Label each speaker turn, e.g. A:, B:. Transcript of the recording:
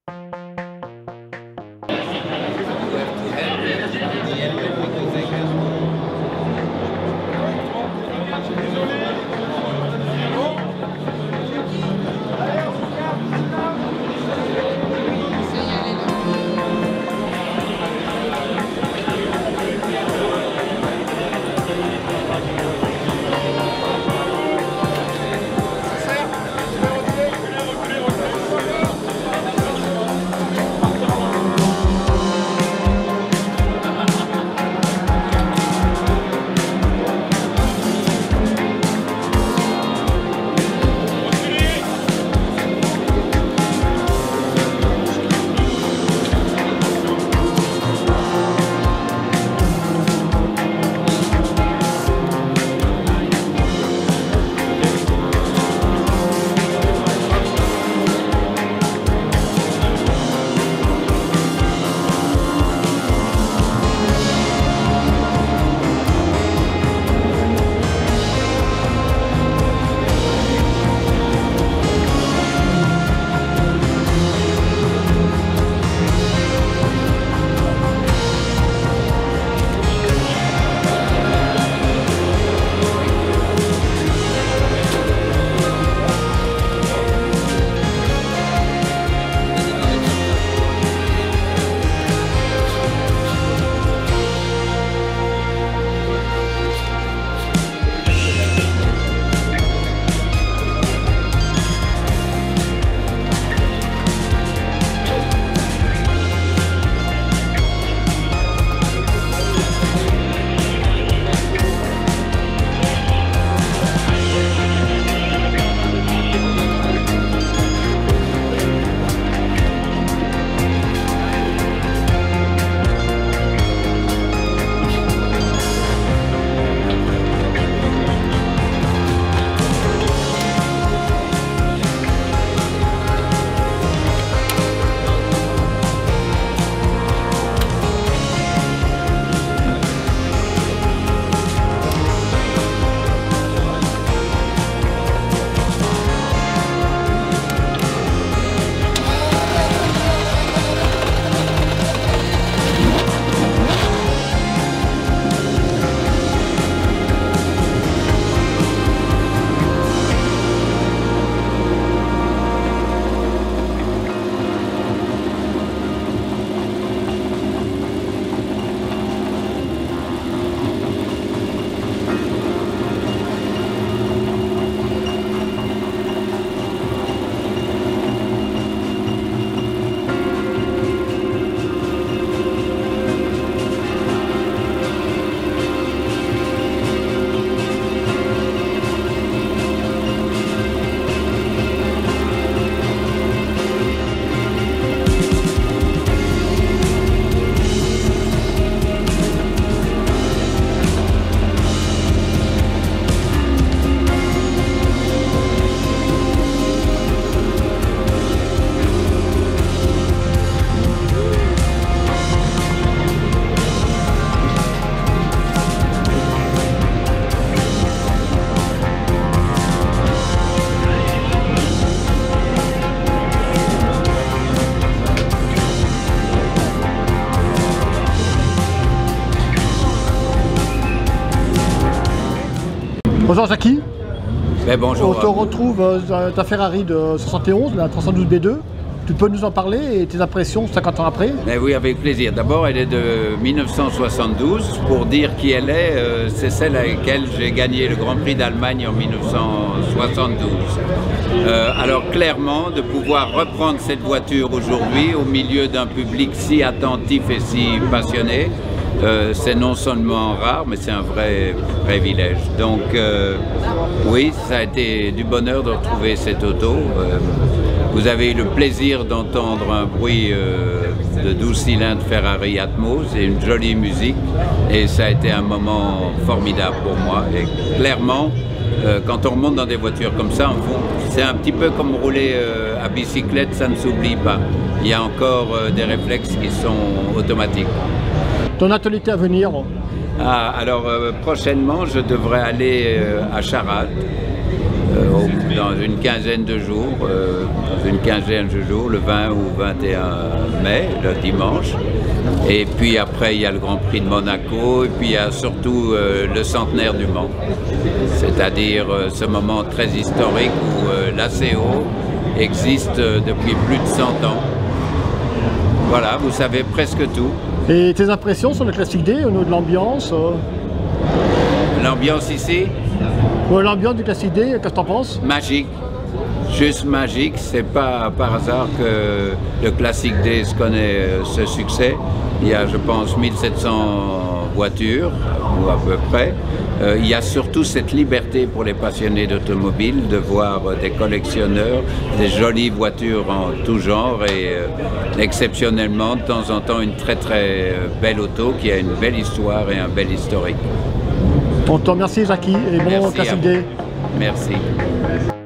A: Bonjour Jackie.
B: Bonjour.
A: On te retrouve dans ta Ferrari de 71, la 312 B2. Tu peux nous en parler et tes impressions 50 ans après?
B: Oui, avec plaisir. D'abord, elle est de 1972. Pour dire qui elle est, c'est celle avec laquelle j'ai gagné le Grand Prix d'Allemagne en 1972. Alors clairement, de pouvoir reprendre cette voiture aujourd'hui au milieu d'un public si attentif et si passionné, c'est non seulement rare, mais c'est un vrai privilège. Donc oui, ça a été du bonheur de retrouver cette auto. Vous avez eu le plaisir d'entendre un bruit de 12 cylindres Ferrari Atmos et une jolie musique. Et ça a été un moment formidable pour moi. Et clairement, quand on remonte dans des voitures comme ça, c'est un petit peu comme rouler à bicyclette, ça ne s'oublie pas. Il y a encore des réflexes qui sont automatiques.
A: Ton actualité à venir?
B: Alors prochainement, je devrais aller à Charade, au dans une quinzaine de jours, le 20 ou 21 mai, le dimanche. Et puis après, il y a le Grand Prix de Monaco, et puis il y a surtout le centenaire du Mans. C'est-à-dire ce moment très historique où l'ACO existe depuis plus de 100 ans. Voilà, vous savez presque tout.
A: Et tes impressions sur le Classic Day au niveau de l'ambiance
B: L'ambiance ici?
A: L'ambiance du Classic Day, qu'est-ce que tu en penses?
B: Magique. Juste magique, c'est pas par hasard que le Classic Day connaît ce succès. Il y a, je pense, 1700 voitures, ou à peu près. Il y a surtout cette liberté pour les passionnés d'automobile de voir des collectionneurs, des jolies voitures en tout genre et exceptionnellement, de temps en temps, une très très belle auto qui a une belle histoire et un bel historique.
A: On te remercie, Jackie, et bon Classic Day.
B: Merci.